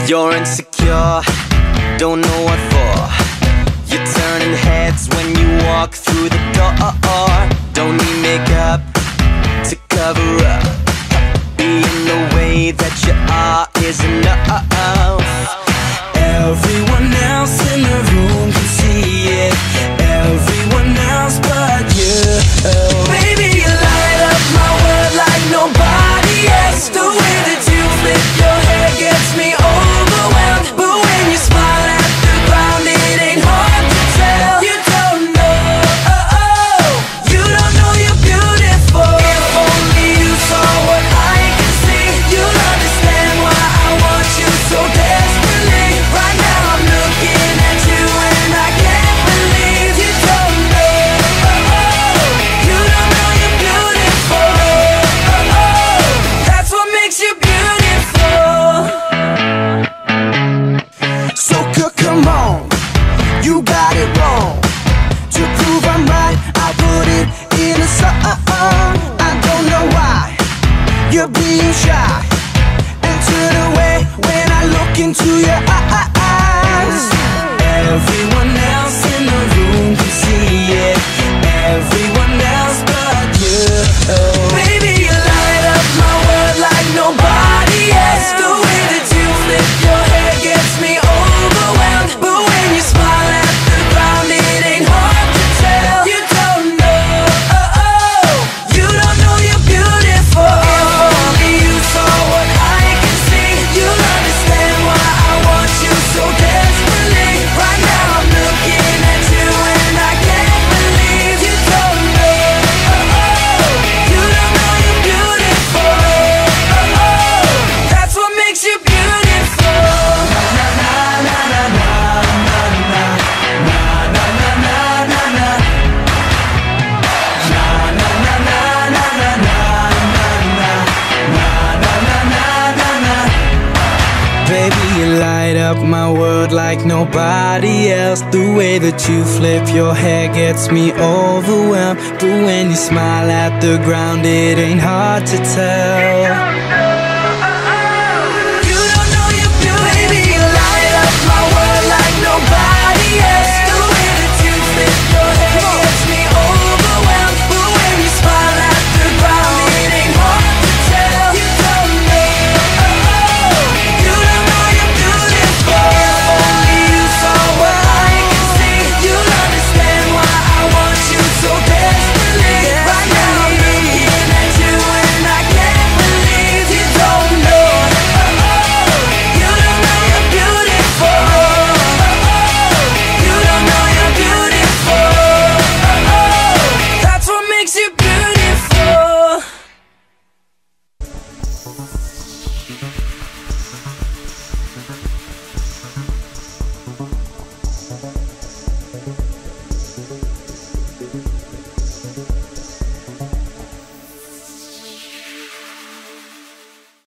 You're insecure, don't know what for. You're turning heads when you walk through the door. Don't need makeup to cover up. Being the way that you are is enough. Everyone else in the room can see it, everyone else but you. Baby, you light up my world like nobody else. The way that you flip your hair gets me overwhelmed. But when you smile at the ground, it ain't hard to tell. You don't know, you don't know you're beautiful. If only you saw what I can see, you'll understand why I want you so desperately. Right now I'm looking at you and I can't believe you don't know, you don't know you're beautiful. That's what makes you beautiful. So come on, you got it wrong. To prove I'm right, I'll put it in a song. I don't know why you're being shy and turn away when I look into your eyes. Everyone else in the room can see it, everyone else but you. Baby, you light up my world like nobody else. The way that you flip your hair gets me overwhelmed. But when you smile at the ground, it ain't hard to tell. You don't know, you don't know you're beautiful. If only you saw what I can see, you'll understand why I want you so desperately. Right now I'm looking at you and I can't believe you don't know, you don't know you're beautiful. That's what makes you beautiful. Baby, you light up my world like nobody else. The way that you flip your hair gets me overwhelmed. But when you smile at the ground, it ain't hard to tell.